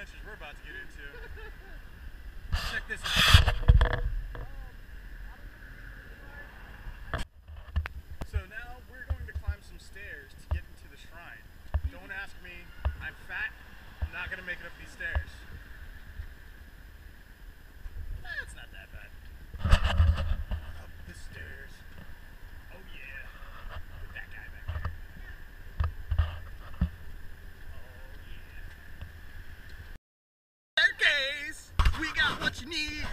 adventures we're about to get into. Check this out. So now we're going to climb some stairs to get into the shrine. Don't ask me, I'm fat, I'm not going to make it up these stairs. That's not that bad. Up the stairs. Oh yeah. With that guy back there. Oh yeah. Staircase! We got what you need!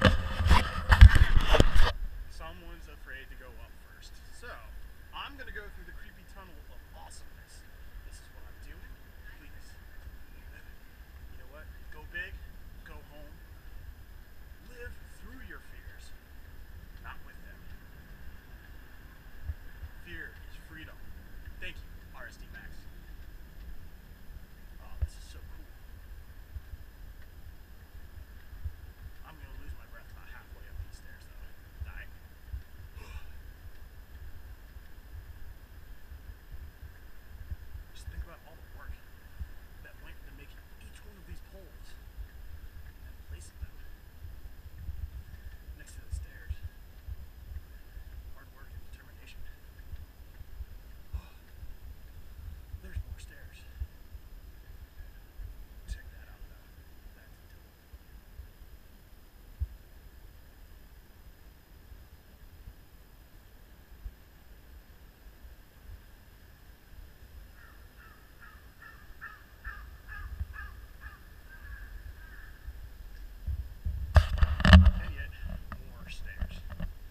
Someone's afraid to go up first. So, I'm gonna go through the creepy tunnel of awesomeness. This is what I'm doing. Please. You know what? Go big, go home. Live through your fears, not with them. Fear is freedom. Thank you, RSD Max. Oh, this is so cool. I'm gonna lose my breath about halfway up these stairs, though. Dying. Just think about all the work that went into making each one of these poles and placing them next to the stairs. Hard work and determination. There's more stairs. Check that out though. That's dope. And yet, more stairs.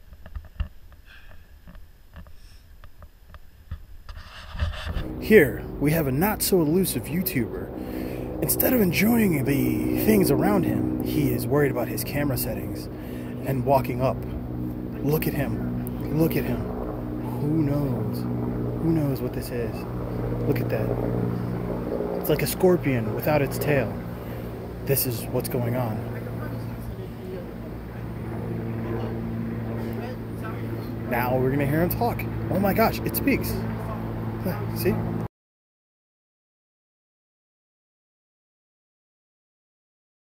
Here, we have a not-so-elusive YouTuber. Instead of enjoying the things around him, he is worried about his camera settings and walking up. Look at him. Look at him. Who knows? Who knows what this is? Look at that. It's like a scorpion without its tail. This is what's going on. Now we're going to hear him talk. Oh my gosh, it speaks. See?